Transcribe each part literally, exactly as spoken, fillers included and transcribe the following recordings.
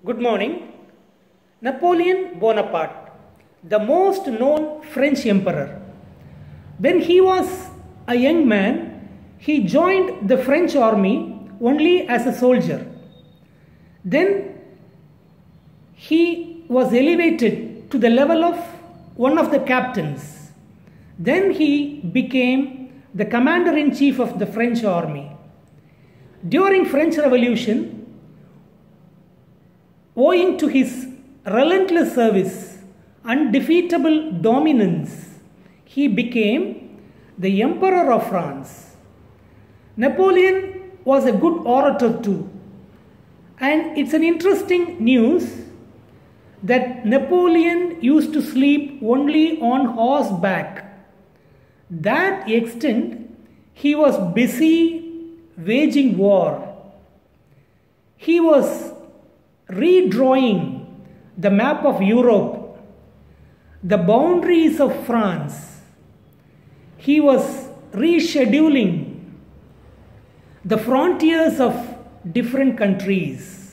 Good morning. Napoleon Bonaparte, the most known French emperor. When he was a young man, he joined the French army only as a soldier. Then he was elevated to the level of one of the captains. Then he became the commander-in-chief of the French army. During French Revolution, owing to his relentless service, undefeatable dominance, he became the Emperor of France. Napoleon was a good orator too. And it's an interesting news that Napoleon used to sleep only on horseback. That extent, he was busy waging war. He was redrawing the map of Europe, the boundaries of France. He was rescheduling the frontiers of different countries.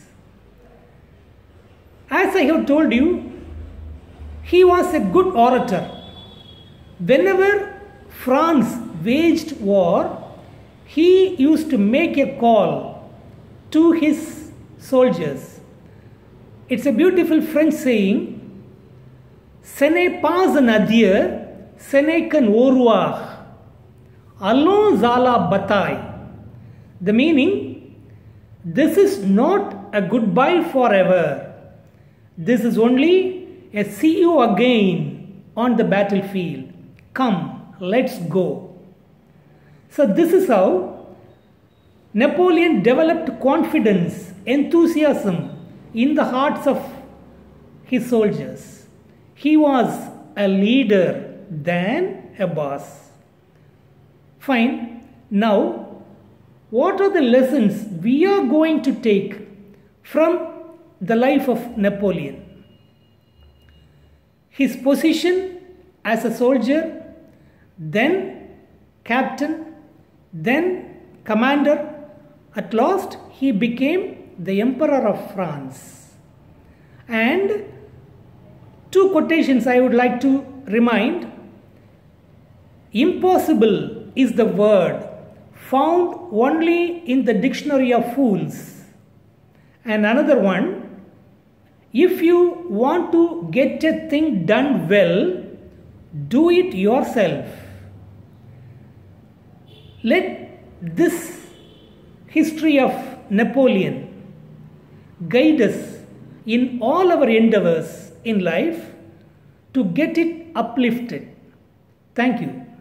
As I have told you, he was a good orator. Whenever France waged war, he used to make a call to his soldiers. It's a beautiful French saying, "Ce n'est pas un adieu, ce n'est qu'un au revoir. Allons à la bataille." The meaning, this is not a goodbye forever. This is only a see you again on the battlefield. Come, let's go. So this is how Napoleon developed confidence, enthusiasm in the hearts of his soldiers. He was a leader than a boss. Fine. Now, what are the lessons we are going to take from the life of Napoleon? His position as a soldier, then captain, then commander. At last, he became the Emperor of France. And two quotations I would like to remind. Impossible is the word found only in the dictionary of fools. And another one, if you want to get a thing done well, do it yourself. Let this history of Napoleon guide us in all our endeavors in life to get it uplifted. Thank you.